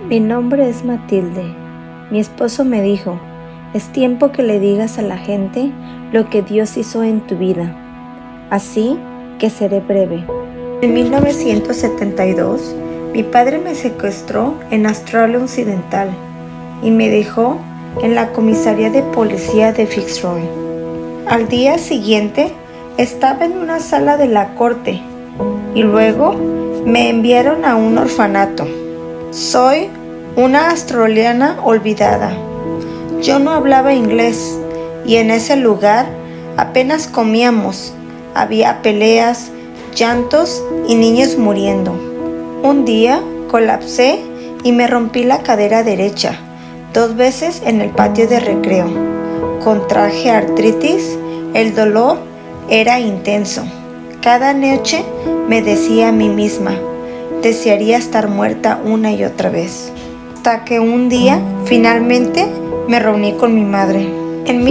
Mi nombre es Matilde. Mi esposo me dijo, es tiempo que le digas a la gente lo que Dios hizo en tu vida. Así que seré breve. En 1972, mi padre me secuestró en Australia Occidental y me dejó en la comisaría de policía de Fitzroy. Al día siguiente, estaba en una sala de la corte y luego me enviaron a un orfanato. Soy una australiana olvidada. Yo no hablaba inglés y en ese lugar apenas comíamos. Había peleas, llantos y niños muriendo. Un día colapsé y me rompí la cadera derecha 2 veces en el patio de recreo. Contraje artritis, el dolor era intenso. Cada noche me decía a mí misma, desearía estar muerta una y otra vez. Hasta que un día, finalmente, me reuní con mi madre. En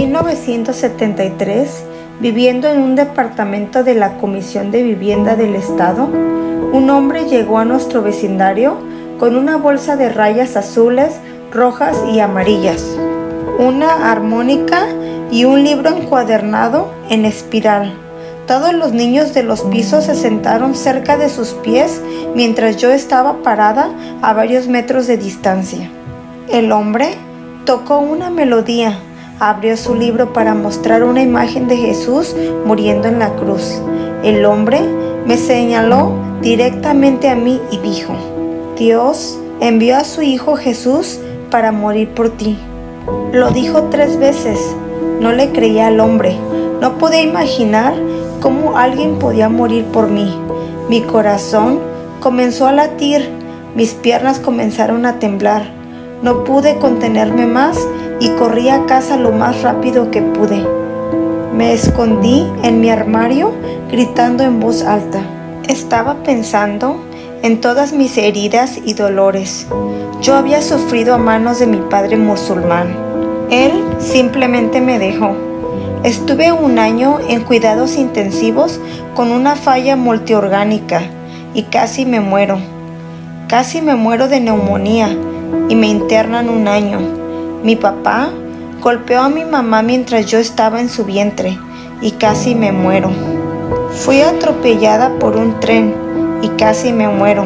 1973, viviendo en un departamento de la Comisión de Vivienda del Estado, un hombre llegó a nuestro vecindario con una bolsa de rayas azules, rojas y amarillas, una armónica y un libro encuadernado en espiral. Todos los niños de los pisos se sentaron cerca de sus pies mientras yo estaba parada a varios metros de distancia. El hombre tocó una melodía, abrió su libro para mostrar una imagen de Jesús muriendo en la cruz. El hombre me señaló directamente a mí y dijo, Dios envió a su hijo Jesús para morir por ti. Lo dijo 3 veces. No le creía al hombre. No podía imaginar cómo alguien podía morir por mí. Mi corazón comenzó a latir, mis piernas comenzaron a temblar. No pude contenerme más y corrí a casa lo más rápido que pude. Me escondí en mi armario gritando en voz alta. Estaba pensando en todas mis heridas y dolores. Yo había sufrido a manos de mi padre musulmán. Él simplemente me dejó. Estuve 1 año en cuidados intensivos con una falla multiorgánica y casi me muero. Casi me muero de neumonía y me internan 1 año. Mi papá golpeó a mi mamá mientras yo estaba en su vientre y casi me muero. Fui atropellada por un tren y casi me muero.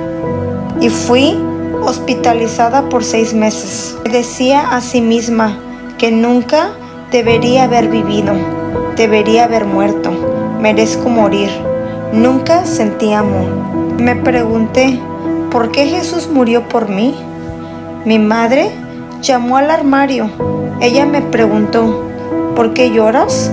Y fui hospitalizada por 6 meses. Me decía a sí misma que nunca debería haber vivido, debería haber muerto, merezco morir. Nunca sentí amor. Me pregunté, ¿por qué Jesús murió por mí? Mi madre llamó al armario. Ella me preguntó, ¿por qué lloras?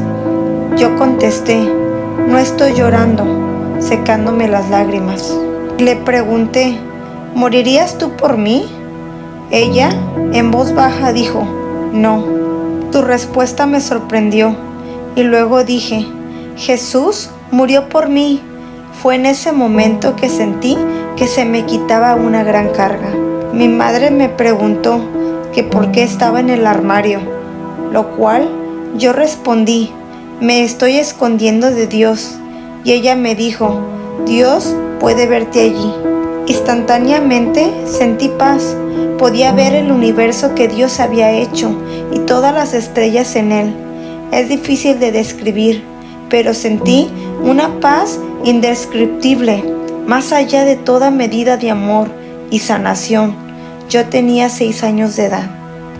Yo contesté, no estoy llorando, secándome las lágrimas. Le pregunté, ¿morirías tú por mí? Ella, en voz baja, dijo, no. Tu respuesta me sorprendió y luego dije, Jesús murió por mí. Fue en ese momento que sentí que se me quitaba una gran carga. Mi madre me preguntó que por qué estaba en el armario, lo cual yo respondí, me estoy escondiendo de Dios. Y ella me dijo, Dios puede verte allí. Instantáneamente sentí paz. Podía ver el universo que Dios había hecho y todas las estrellas en él. Es difícil de describir, pero sentí una paz indescriptible, más allá de toda medida de amor y sanación. Yo tenía 6 años de edad.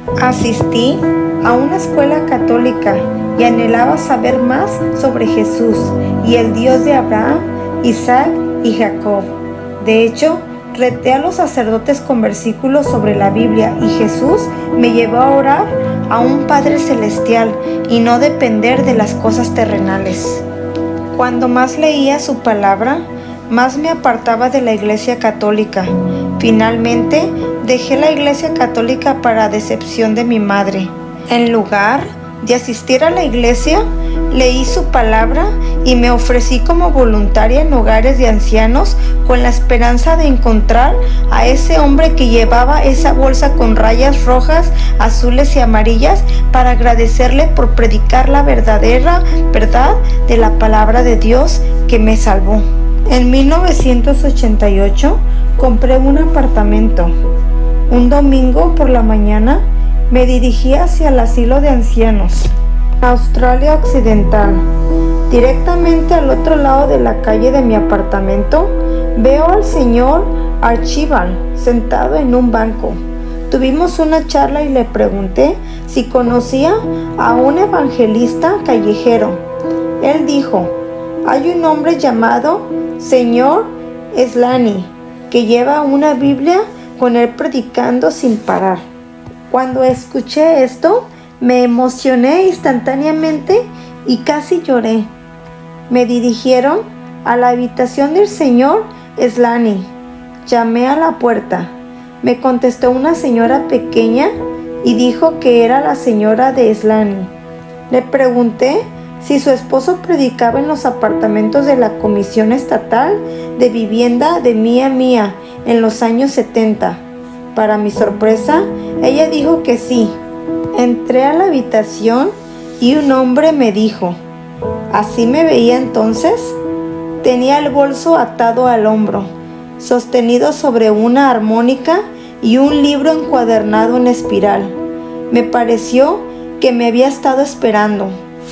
Asistí a una escuela católica y anhelaba saber más sobre Jesús y el Dios de Abraham, Isaac y Jacob. De hecho, reté a los sacerdotes con versículos sobre la Biblia y Jesús me llevó a orar a un Padre Celestial y no depender de las cosas terrenales. Cuando más leía su palabra, más me apartaba de la Iglesia Católica. Finalmente, dejé la Iglesia Católica para decepción de mi madre. En lugar de asistir a la iglesia, leí su palabra y me ofrecí como voluntaria en hogares de ancianos con la esperanza de encontrar a ese hombre que llevaba esa bolsa con rayas rojas, azules y amarillas para agradecerle por predicar la verdadera verdad de la palabra de Dios que me salvó. En 1988 compré un apartamento. Un domingo por la mañana me dirigí hacia el asilo de ancianos, Australia Occidental. Directamente al otro lado de la calle de mi apartamento, veo al señor Archibald sentado en un banco. Tuvimos una charla y le pregunté si conocía a un evangelista callejero. Él dijo: hay un hombre llamado señor Slani que lleva una Biblia con él predicando sin parar. Cuando escuché esto, me emocioné instantáneamente y casi lloré. Me dirigieron a la habitación del señor Slani. Llamé a la puerta. Me contestó una señora pequeña y dijo que era la señora de Slani. Le pregunté si su esposo predicaba en los apartamentos de la Comisión Estatal de Vivienda de Mia Mia en los años 70. Para mi sorpresa, ella dijo que sí. Entré a la habitación y un hombre me dijo: ¿así me veía entonces? Tenía el bolso atado al hombro, sostenido sobre una armónica y un libro encuadernado en espiral. Me pareció que me había estado esperando.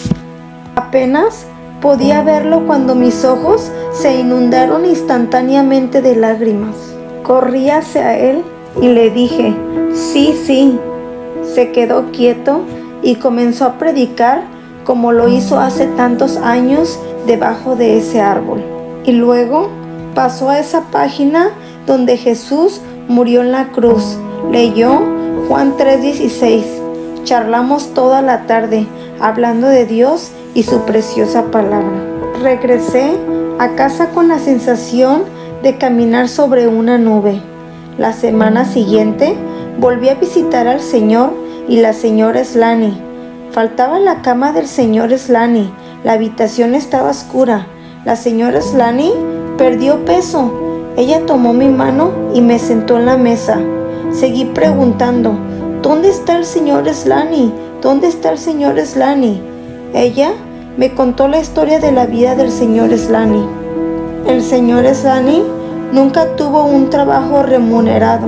Apenas podía verlo cuando mis ojos se inundaron instantáneamente de lágrimas. Corrí hacia él y le dije: sí, sí. Se quedó quieto y comenzó a predicar como lo hizo hace tantos años debajo de ese árbol. Y luego pasó a esa página donde Jesús murió en la cruz. Leyó Juan 3:16. Charlamos toda la tarde hablando de Dios y su preciosa palabra. Regresé a casa con la sensación de caminar sobre una nube. La semana siguiente volví a visitar al señor y la señora Slani. Faltaba la cama del señor Slani. La habitación estaba oscura. La señora Slani perdió peso. Ella tomó mi mano y me sentó en la mesa. Seguí preguntando: ¿dónde está el señor Slani? ¿Dónde está el señor Slani? Ella me contó la historia de la vida del señor Slani. El señor Slani nunca tuvo un trabajo remunerado.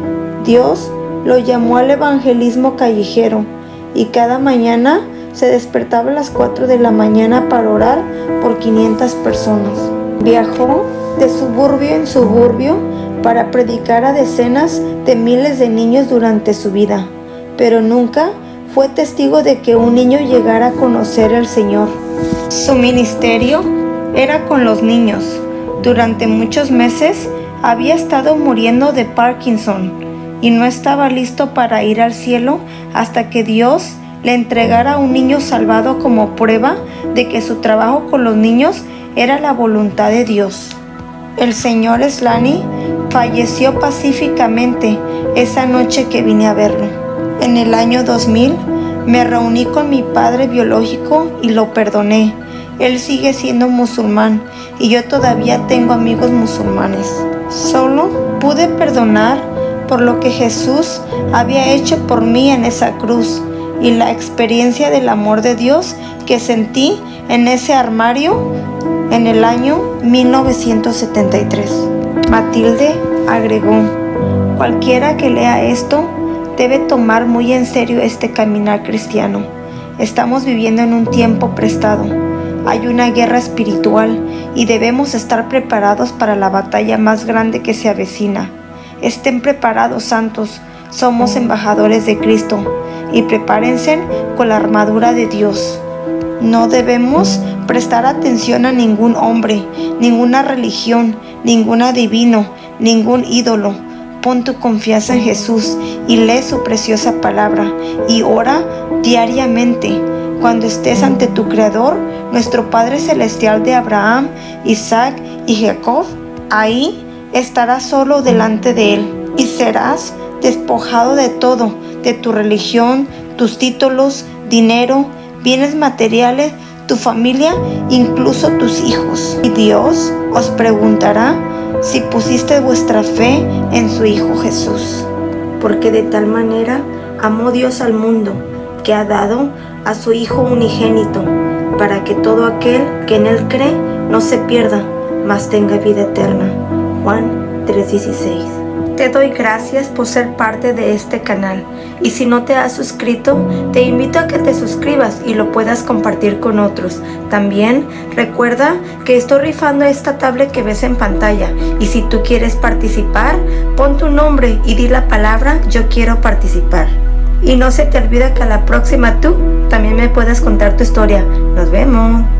Dios lo llamó al evangelismo callejero y cada mañana se despertaba a las 4 de la mañana para orar por 500 personas. Viajó de suburbio en suburbio para predicar a decenas de miles de niños durante su vida, pero nunca fue testigo de que un niño llegara a conocer al Señor. Su ministerio era con los niños. Durante muchos meses había estado muriendo de Parkinson y no estaba listo para ir al cielo hasta que Dios le entregara a un niño salvado como prueba de que su trabajo con los niños era la voluntad de Dios. El señor Slani falleció pacíficamente esa noche que vine a verlo. En el año 2000 me reuní con mi padre biológico y lo perdoné. Él sigue siendo musulmán y yo todavía tengo amigos musulmanes. Solo pude perdonar por lo que Jesús había hecho por mí en esa cruz y la experiencia del amor de Dios que sentí en ese armario en el año 1973. Matilde agregó: cualquiera que lea esto debe tomar muy en serio este caminar cristiano. Estamos viviendo en un tiempo prestado. Hay una guerra espiritual y debemos estar preparados para la batalla más grande que se avecina. Estén preparados, santos. Somos embajadores de Cristo y prepárense con la armadura de Dios. No debemos prestar atención a ningún hombre, ninguna religión, ningún adivino, ningún ídolo. Pon tu confianza en Jesús y lee su preciosa palabra y ora diariamente. Cuando estés ante tu Creador, nuestro Padre Celestial de Abraham, Isaac y Jacob, ahí estarás solo delante de Él y serás despojado de todo, de tu religión, tus títulos, dinero, bienes materiales, tu familia, incluso tus hijos. Y Dios os preguntará si pusiste vuestra fe en su Hijo Jesús. Porque de tal manera amó Dios al mundo, que ha dado a su Hijo unigénito, para que todo aquel que en Él cree no se pierda, mas tenga vida eterna. Juan 3:16. Te doy gracias por ser parte de este canal, y si no te has suscrito, te invito a que te suscribas y lo puedas compartir con otros. También recuerda que estoy rifando esta tablet que ves en pantalla, y si tú quieres participar, pon tu nombre y di la palabra "yo quiero participar". Y no se te olvide que a la próxima tú también me puedes contar tu historia. Nos vemos.